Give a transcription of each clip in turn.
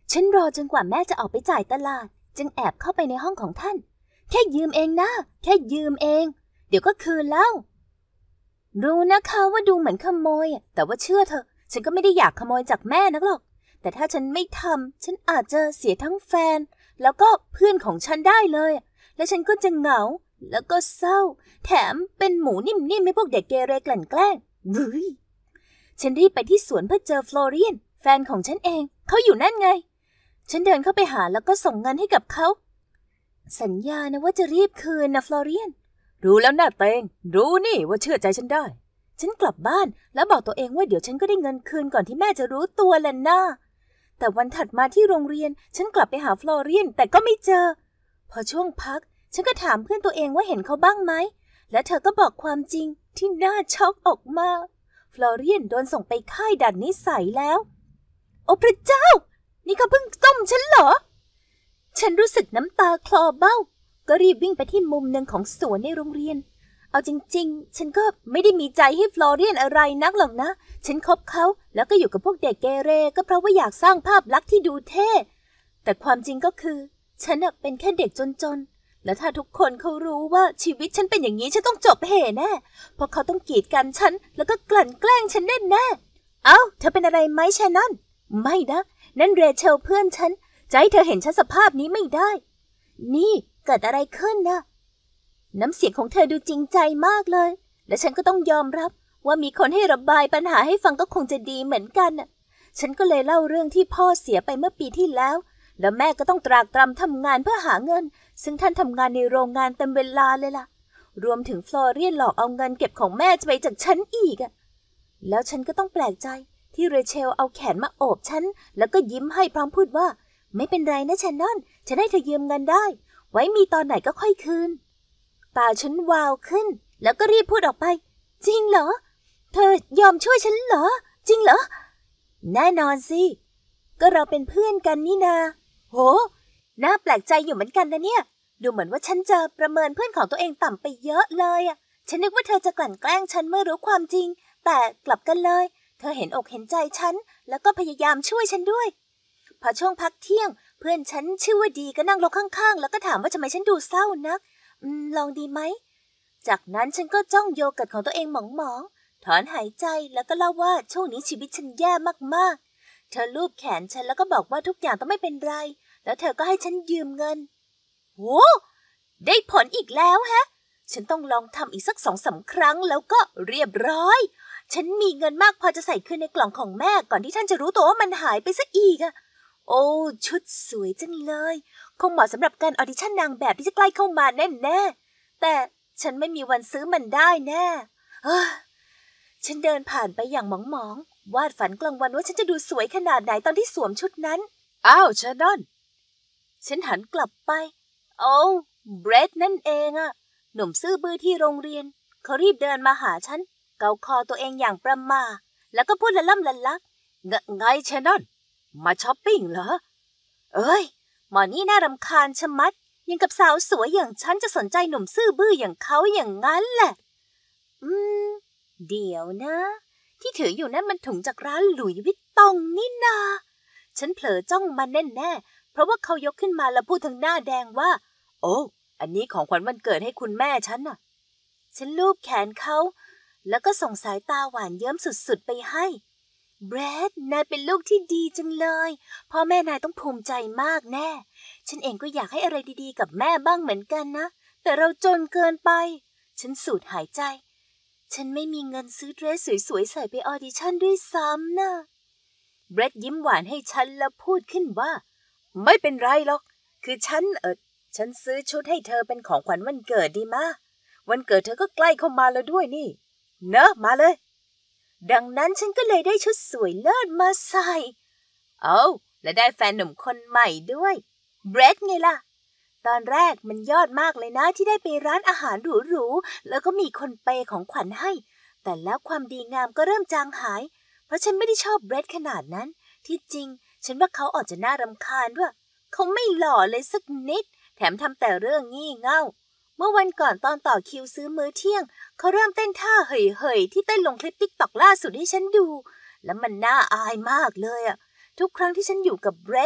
ฉันรอจนกว่าแม่จะออกไปจ่ายตลาดจึงแอบเข้าไปในห้องของท่านแค่ยืมเองนะแค่ยืมเองเดี๋ยวก็คืนแล้วรู้นะคะว่าดูเหมือนขโมยแต่ว่าเชื่อเถอะฉันก็ไม่ได้อยากขโมยจากแม่นักหรอกแต่ถ้าฉันไม่ทำฉันอาจจะเสียทั้งแฟนแล้วก็เพื่อนของฉันได้เลยและฉันก็จะเหงาแล้วก็เศร้าแถมเป็นหมูนิ่มๆให้พวกเด็กเกเรกลั่นแกล้งฉันรีบไปที่สวนเพื่อเจอฟลอเรียนแฟนของฉันเองเขาอยู่นั่นไงฉันเดินเข้าไปหาแล้วก็ส่งเงินให้กับเขาสัญญานะว่าจะรีบคืนนะฟลอเรียนรู้แล้วนะเตงรู้นี่ว่าเชื่อใจฉันได้ฉันกลับบ้านแล้วบอกตัวเองว่าเดี๋ยวฉันก็ได้เงินคืนก่อนที่แม่จะรู้ตัวแหละนะแต่วันถัดมาที่โรงเรียนฉันกลับไปหาฟลอเรียนแต่ก็ไม่เจอพอช่วงพักฉันก็ถามเพื่อนตัวเองว่าเห็นเขาบ้างไหมและเธอก็บอกความจริงที่น่าช็อกออกมาฟลอเรียนโดนส่งไปค่ายดัดนิสัยแล้วโอ้พระเจ้านี่เขาเพิ่งต้มฉันเหรอฉันรู้สึกน้ำตาคลอเบ้าก็รีบวิ่งไปที่มุมหนึ่งของสวนในโรงเรียนเอาจริงๆฉันก็ไม่ได้มีใจให้ฟลอเรียนอะไรนักหรอกนะฉันคบเขาแล้วก็อยู่กับพวกเด็กเกเรก็เพราะว่าอยากสร้างภาพลักษณ์ที่ดูเท่แต่ความจริงก็คือฉันเป็นแค่เด็กจนๆแล้วถ้าทุกคนเขารู้ว่าชีวิตฉันเป็นอย่างนี้ฉันต้องจบเหแน่เพราะเขาต้องกีดกันฉันแล้วก็กลั่นแกล้งฉันแน่ๆเอ้าเธอเป็นอะไรไหมแชนนอนไม่นะนั่นเรเชลเพื่อนฉันจะให้เธอเห็นฉันสภาพนี้ไม่ได้นี่เกิดอะไรขึ้นนะน้ำเสียงของเธอดูจริงใจมากเลยและฉันก็ต้องยอมรับว่ามีคนให้ระบายปัญหาให้ฟังก็คงจะดีเหมือนกันน่ะฉันก็เลยเล่าเรื่องที่พ่อเสียไปเมื่อปีที่แล้วแล้วแม่ก็ต้องตรากตรำทำงานเพื่อหาเงินซึ่งท่านทำงานในโรงงานเต็มเวลาเลยล่ะรวมถึงฟลอเรียนหลอกเอาเงินเก็บของแม่ไปจากฉันอีกแล้วฉันก็ต้องแปลกใจที่เรเชลเอาแขนมาโอบฉันแล้วก็ยิ้มให้พร้อมพูดว่าไม่เป็นไรนะแชนนอนฉันให้เธอยืมเงินได้ไว้มีตอนไหนก็ค่อยคืนตาฉันวาวขึ้นแล้วก็รีบพูดออกไปจริงเหรอเธอยอมช่วยฉันเหรอจริงเหรอแน่นอนสิก็เราเป็นเพื่อนกันนี่นาโหน่าแปลกใจอยู่เหมือนกันนะเนี่ยดูเหมือนว่าฉันจะประเมินเพื่อนของตัวเองต่ำไปเยอะเลยฉันนึกว่าเธอจะกลั่นแกล้งฉันเมื่อรู้ความจริงแต่กลับกันเลยเธอเห็นอกเห็นใจฉันแล้วก็พยายามช่วยฉันด้วยพอช่วงพักเที่ยงเพื่อนฉันชื่อว่าดีก็นั่งลงข้างๆแล้วก็ถามว่าทำไมฉันดูเศร้านักลองดีไหมจากนั้นฉันก็จ้องโยเกิร์ตของตัวเองหมองๆถอนหายใจแล้วก็เล่าว่าช่วงนี้ชีวิตฉันแย่มากๆเธอลูบแขนฉันแล้วก็บอกว่าทุกอย่างต้องไม่เป็นไรแล้วเธอก็ให้ฉันยืมเงินโว้ได้ผลอีกแล้วฮะฉันต้องลองทำอีกสัก2-3 ครั้งแล้วก็เรียบร้อยฉันมีเงินมากพอจะใส่คืนในกล่องของแม่ก่อนที่ท่านจะรู้ตัวว่ามันหายไปซะอีกโอ้ชุดสวยจังเลยคงเหมาะสำหรับการออดิชั่นนางแบบที่จะใกล้เข้ามาแน่ๆแต่ฉันไม่มีวันซื้อมันได้แน่ฉันเดินผ่านไปอย่างหมองๆวาดฝันกลางวันว่าฉันจะดูสวยขนาดไหนตอนที่สวมชุดนั้นอ้าวชานอนฉันหันกลับไปโอ้เบรดนั่นเองหนุ่มซื่อบื้อที่โรงเรียนเขารีบเดินมาหาฉันเกาคอตัวเองอย่างประหม่าแล้วก็พูดละล่ำละลักไงชานอนมาช้อปปิ้งเหรอเอ้ยหมอนี่น่ารำคาญชะมัดยังกับสาวสวยอย่างฉันจะสนใจหนุ่มซื่อบื้ออย่างเขาอย่างนั้นแหละเดี๋ยวนะที่ถืออยู่นั่นมันถุงจากร้านหลุยส์วิตตองนี่นาฉันเผลอจ้องมันแน่ๆเพราะว่าเขายกขึ้นมาแล้วพูดทั้งหน้าแดงว่าโอ้อันนี้ของขวัญวันเกิดให้คุณแม่ฉันน่ะฉันลูบแขนเขาแล้วก็ส่งสายตาหวานเยิ้มสุดๆไปให้แบรดนายเป็นลูกที่ดีจังเลยพ่อแม่นายต้องภูมิใจมากแน่ฉันเองก็อยากให้อะไรดีๆกับแม่บ้างเหมือนกันนะแต่เราจนเกินไปฉันสูดหายใจฉันไม่มีเงินซื้อเดรสสวยๆใส่ไปออดิชั่นด้วยซ้ำนะแบรดยิ้มหวานให้ฉันแล้วพูดขึ้นว่าไม่เป็นไรหรอกคือฉันซื้อชุดให้เธอเป็นของขวัญวันเกิดดีมะวันเกิดเธอก็ใกล้เข้ามาแล้วด้วยนี่เนอะมาเลยดังนั้นฉันก็เลยได้ชุดสวยเลิศมาใส่และได้แฟนหนุ่มคนใหม่ด้วยเบรดไงล่ะตอนแรกมันยอดมากเลยนะที่ได้ไปร้านอาหารหรูๆแล้วก็มีคนเปย์ของขวัญให้แต่แล้วความดีงามก็เริ่มจางหายเพราะฉันไม่ได้ชอบเบรดขนาดนั้นที่จริงฉันว่าเขาออกจะน่ารำคาญด้วยเขาไม่หล่อเลยสักนิดแถมทำแต่เรื่องงี่เง่าเมื่อวันก่อนตอนต่อคิวซื้อมื้อเที่ยงเขาเริ่มเต้นท่าเห่ยๆที่เต้นลงคลิปTikTokล่าสุดให้ฉันดูแล้วมันน่าอายมากเลยทุกครั้งที่ฉันอยู่กับเบรด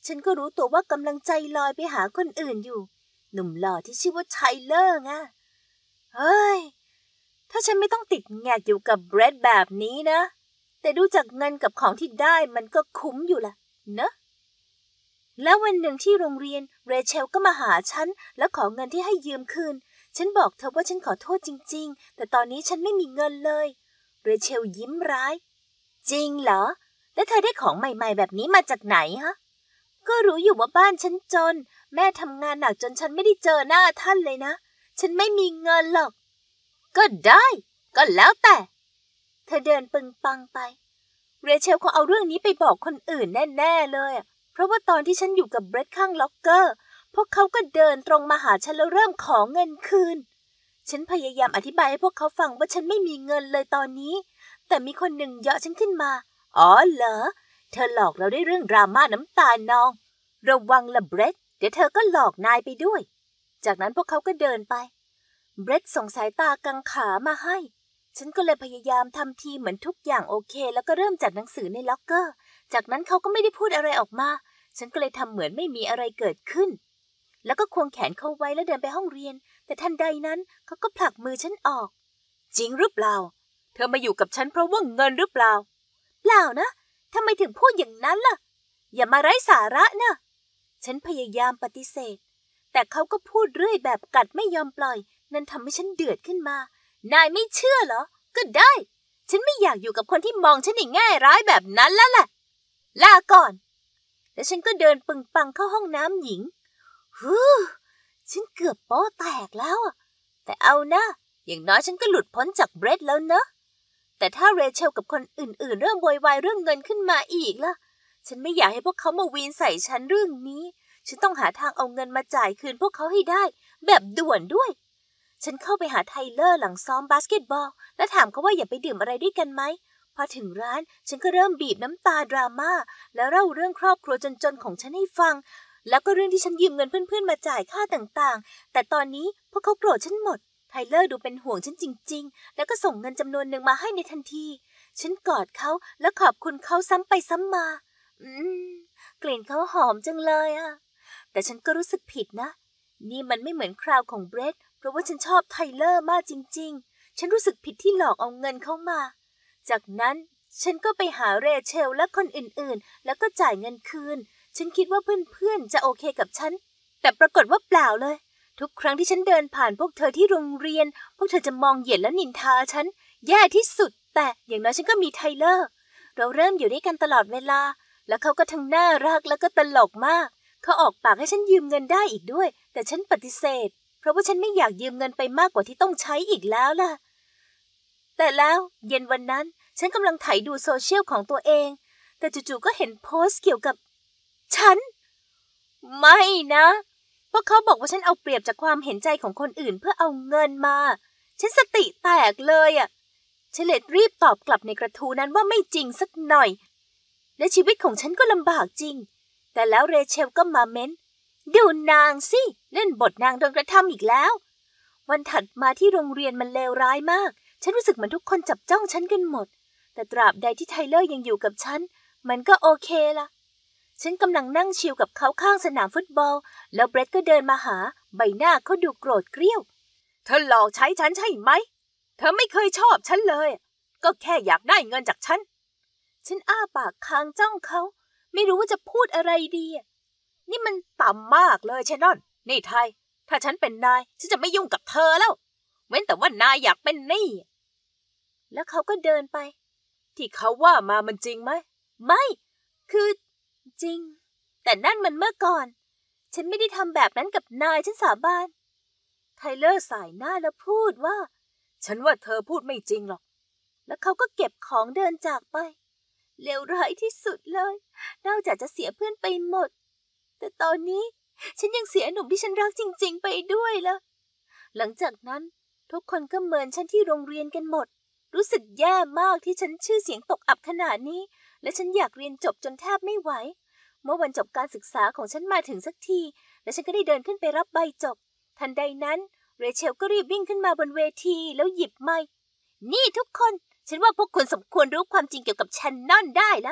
ฉันก็รู้ตัวว่ากำลังใจลอยไปหาคนอื่นอยู่หนุ่มหล่อที่ชื่อว่าไทเลอร์ไงเฮ้ยถ้าฉันไม่ต้องติดแงกอยู่กับเบรดแบบนี้นะแต่ดูจากเงินกับของที่ได้มันก็คุ้มอยู่ล่ะเนอะแล้ววันหนึ่งที่โรงเรียนเรเชลก็มาหาฉันแล้วขอเงินที่ให้ยืมคืนฉันบอกเธอว่าฉันขอโทษจริงๆแต่ตอนนี้ฉันไม่มีเงินเลยเรเชลยิ้มร้ายจริงเหรอแล้วเธอได้ของใหม่ๆแบบนี้มาจากไหนฮะก็รู้อยู่ว่าบ้านฉันจนแม่ทำงานหนักจนฉันไม่ได้เจอหน้าท่านเลยนะฉันไม่มีเงินหรอกก็ได้ก็แล้วแต่เธอเดินปึงปังไปเรเชลเขาเอาเรื่องนี้ไปบอกคนอื่นแน่ๆเลยเพราะว่าตอนที่ฉันอยู่กับเบรดข้างล็อกเกอร์พวกเขาก็เดินตรงมาหาฉันแล้วเริ่มขอเงินคืนฉันพยายามอธิบายให้พวกเขาฟังว่าฉันไม่มีเงินเลยตอนนี้แต่มีคนหนึ่งเยาะฉันขึ้นมาอ๋อเหรอเธอหลอกเราได้เรื่องดราม่าน้ำตาลนองระวังละเบรดเดี๋ยวเธอก็หลอกนายไปด้วยจากนั้นพวกเขาก็เดินไปเบรดส่งสายตากังขามาให้ฉันก็เลยพยายามทำทีเหมือนทุกอย่างโอเคแล้วก็เริ่มจากหนังสือในล็อกเกอร์จากนั้นเขาก็ไม่ได้พูดอะไรออกมาฉันก็เลยทำเหมือนไม่มีอะไรเกิดขึ้นแล้วก็ควงแขนเขาไว้แล้วเดินไปห้องเรียนแต่ทันใดนั้นเขาก็ผลักมือฉันออกจริงหรือเปล่าเธอมาอยู่กับฉันเพราะว่าเงินหรือเปล่าเปล่านะทำไมถึงพูดอย่างนั้นล่ะอย่ามาไร้สาระนะฉันพยายามปฏิเสธแต่เขาก็พูดเรื่อยแบบกัดไม่ยอมปล่อยนั่นทำให้ฉันเดือดขึ้นมานายไม่เชื่อเหรอก็ได้ฉันไม่อยากอยู่กับคนที่มองฉันในแง่ร้ายแบบนั้นแล้วแหละลาก่อนแล้วฉันก็เดินปึงปังเข้าห้องน้ำหญิงฉันเกือบโป๊ะแตกแล้วแต่เอานะอย่างน้อยฉันก็หลุดพ้นจากเบรดแล้วเนอะแต่ถ้าเรเชลกับคนอื่นๆเริ่มโวยวายเรื่องเงินขึ้นมาอีกล่ะฉันไม่อยากให้พวกเขามาวีนใส่ฉันเรื่องนี้ฉันต้องหาทางเอาเงินมาจ่ายคืนพวกเขาให้ได้แบบด่วนด้วยฉันเข้าไปหาไทเลอร์หลังซ้อมบาสเกตบอลและถามเขาว่าอย่าไปดื่มอะไรด้วยกันไหมพอถึงร้านฉันก็เริ่มบีบน้ำตาดราม่าแล้วเล่าเรื่องครอบครัวจนๆของฉันให้ฟังแล้วก็เรื่องที่ฉันยืมเงินเพื่อนๆมาจ่ายค่าต่างๆแต่ตอนนี้พวกเขาโกรธฉันหมดไทเลอร์ดูเป็นห่วงฉันจริงๆแล้วก็ส่งเงินจำนวนหนึ่งมาให้ในทันทีฉันกอดเขาและขอบคุณเขาซ้ำไปซ้ำมากลิ่นเขาหอมจังเลยแต่ฉันก็รู้สึกผิดนะนี่มันไม่เหมือนคราวของเบรดเพราะว่าฉันชอบไทเลอร์มากจริงๆฉันรู้สึกผิดที่หลอกเอาเงินเขามาจากนั้นฉันก็ไปหาเรเชลและคนอื่นๆแล้วก็จ่ายเงินคืนฉันคิดว่าเพื่อนๆจะโอเคกับฉันแต่ปรากฏว่าเปล่าเลยทุกครั้งที่ฉันเดินผ่านพวกเธอที่โรงเรียนพวกเธอจะมองเหยียดและนินทาฉันแย่ที่สุดแต่อย่างน้อยฉันก็มีไทเลอร์เราเริ่มอยู่ด้วยกันตลอดเวลาแล้วเขาก็ทั้งน่ารักแล้วก็ตลกมากเขาออกปากให้ฉันยืมเงินได้อีกด้วยแต่ฉันปฏิเสธเพราะว่าฉันไม่อยากยืมเงินไปมากกว่าที่ต้องใช้อีกแล้วล่ะแต่แล้วเย็นวันนั้นฉันกำลังไถดูโซเชียลของตัวเองแต่จู่ๆก็เห็นโพสต์เกี่ยวกับฉันไม่นะพวกเขาบอกว่าฉันเอาเปรียบจากความเห็นใจของคนอื่นเพื่อเอาเงินมาฉันสติแตกเลยฉันเลยรีบตอบกลับในกระทู้นั้นว่าไม่จริงสักหน่อยและชีวิตของฉันก็ลำบากจริงแต่แล้วเรเชลก็มาเม้นดูนางสิเล่นบทนางโดนกระทำอีกแล้ววันถัดมาที่โรงเรียนมันเลวร้ายมากฉันรู้สึกเหมือนทุกคนจับจ้องฉันกันหมดแต่ตราบใดที่ไทเลอร์ยังอยู่กับฉันมันก็โอเคล่ะฉันกำลังนั่งชิลกับเขาข้างสนามฟุตบอลแล้วเบรดก็เดินมาหาใบหน้าเขาดูโกรธเกรี้ยวเธอหลอกใช้ฉันใช่ไหมเธอไม่เคยชอบฉันเลยก็แค่อยากได้เงินจากฉันอ้าปากค้างจ้องเขาไม่รู้ว่าจะพูดอะไรดีนี่มันต่ำมากเลยแชนนอนนี่ไทยถ้าฉันเป็นนายฉันจะไม่ยุ่งกับเธอแล้วเว้นแต่ว่านายอยากเป็นนี่แล้วเขาก็เดินไปที่เขาว่ามามันจริงไหมไม่คือจริงแต่นั่นมันเมื่อก่อนฉันไม่ได้ทำแบบนั้นกับนายฉันสาบานไทเลอร์สายหน้าแล้วพูดว่าฉันว่าเธอพูดไม่จริงหรอกแล้วเขาก็เก็บของเดินจากไปเลวร้ายที่สุดเลยนอกจากจะเสียเพื่อนไปหมดแต่ตอนนี้ฉันยังเสียหนุ่มที่ฉันรักจริงๆไปด้วยล่ะหลังจากนั้นทุกคนก็เมินฉันที่โรงเรียนกันหมดรู้สึกแย่มากที่ฉันชื่อเสียงตกอับขนาดนี้และฉันอยากเรียนจบจนแทบไม่ไหวเมื่อวันจบการศึกษาของฉันมาถึงสักทีและฉันก็ได้เดินขึ้นไปรับใบจบทันใดนั้นเรเชลก็รีบวิ่งขึ้นมาบนเวทีแล้วหยิบไมค์นี่ทุกคนฉันว่าพวกคุณสมควรรู้ความจริงเกี่ยวกับแชนนอนได้แล้ว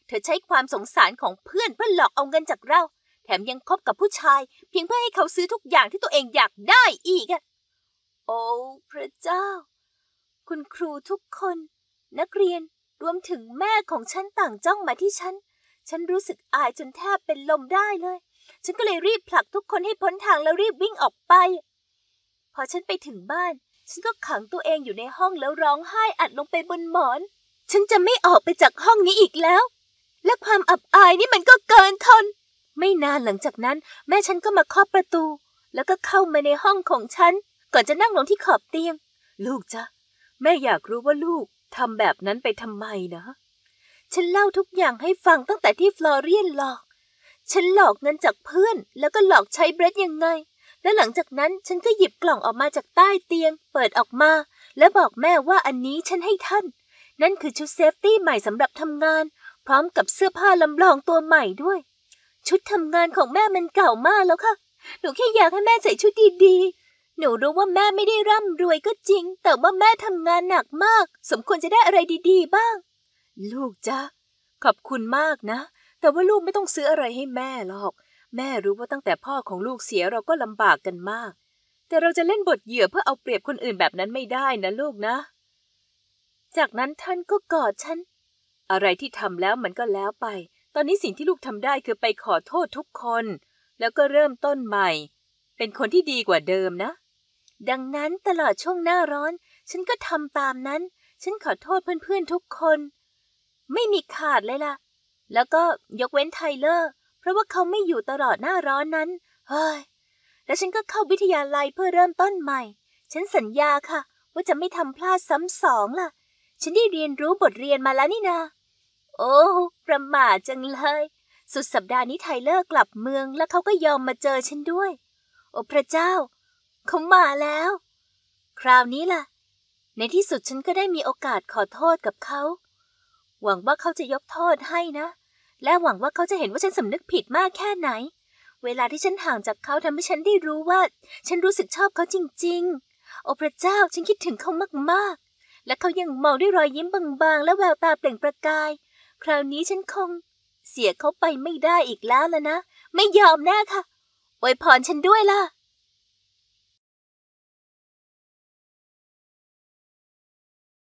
เธอใช้ความสงสารของเพื่อนเพื่อหลอกเอาเงินจากเราแถมยังคบกับผู้ชายเพียงเพื่อให้เขาซื้อทุกอย่างที่ตัวเองอยากได้อีกอะโอ้พระเจ้าคุณครูทุกคนนักเรียนรวมถึงแม่ของฉันต่างจ้องมาที่ฉันรู้สึกอายจนแทบเป็นลมได้เลยฉันก็เลยรีบผลักทุกคนให้พ้นทางแล้วรีบวิ่งออกไปพอฉันไปถึงบ้านฉันก็ขังตัวเองอยู่ในห้องแล้วร้องไห้อัดลงไปบนหมอนฉันจะไม่ออกไปจากห้องนี้อีกแล้วและความอับอายนี่มันก็เกินทนไม่นานหลังจากนั้นแม่ฉันก็มาเคาะประตูแล้วก็เข้ามาในห้องของฉันก่อนจะนั่งลงที่ขอบเตียงลูกจ๊ะแม่อยากรู้ว่าลูกทำแบบนั้นไปทำไมนะฉันเล่าทุกอย่างให้ฟังตั้งแต่ที่ฟลอเรียนหลอกฉันหลอกเงินจากเพื่อนแล้วก็หลอกใช้เบรดยังไงและหลังจากนั้นฉันก็หยิบกล่องออกมาจากใต้เตียงเปิดออกมาและบอกแม่ว่าอันนี้ฉันให้ท่านนั่นคือชุดเซฟตี้ใหม่สำหรับทำงานพร้อมกับเสื้อผ้าลำลองตัวใหม่ด้วยชุดทำงานของแม่มันเก่ามากแล้วค่ะหนูแค่อยากให้แม่ใส่ชุดดีๆหนูรู้ว่าแม่ไม่ได้ร่ำรวยก็จริงแต่ว่าแม่ทำงานหนักมากสมควรจะได้อะไรดีๆบ้างลูกจ๊ะขอบคุณมากนะแต่ว่าลูกไม่ต้องซื้ออะไรให้แม่หรอกแม่รู้ว่าตั้งแต่พ่อของลูกเสียเราก็ลำบากกันมากแต่เราจะเล่นบทเหยื่อเพื่อเอาเปรียบคนอื่นแบบนั้นไม่ได้นะลูกนะจากนั้นท่านก็กอดฉันอะไรที่ทำแล้วมันก็แล้วไปตอนนี้สิ่งที่ลูกทำได้คือไปขอโทษทุกคนแล้วก็เริ่มต้นใหม่เป็นคนที่ดีกว่าเดิมนะดังนั้นตลอดช่วงหน้าร้อนฉันก็ทำตามนั้นฉันขอโทษเพื่อนๆทุกคนไม่มีขาดเลยล่ะแล้วก็ยกเว้นไทเลอร์เพราะว่าเขาไม่อยู่ตลอดหน้าร้อนนั้นเฮ้ยแล้วฉันก็เข้าวิทยาลัยเพื่อเริ่มต้นใหม่ฉันสัญญาค่ะว่าจะไม่ทำพลาดซ้ำสองล่ะฉันได้เรียนรู้บทเรียนมาแล้วนี่นาโอ้ประหม่าจังเลยสุดสัปดาห์นี้ไทเลอร์กลับเมืองแล้วเขาก็ยอมมาเจอฉันด้วยโอ้พระเจ้าเขามาแล้วคราวนี้ล่ะในที่สุดฉันก็ได้มีโอกาสขอโทษกับเขาหวังว่าเขาจะยกโทษให้นะและหวังว่าเขาจะเห็นว่าฉันสำนึกผิดมากแค่ไหนเวลาที่ฉันห่างจากเขาทำให้ฉันได้รู้ว่าฉันรู้สึกชอบเขาจริงๆโอ้พระเจ้าฉันคิดถึงเขามากๆและเขายังมองด้วยรอยยิ้มบางๆและแววตาเปล่งประกายคราวนี้ฉันคงเสียเขาไปไม่ได้อีกแล้วล่ะนะไม่ยอมแน่ค่ะอวยพรฉันด้วยล่ะ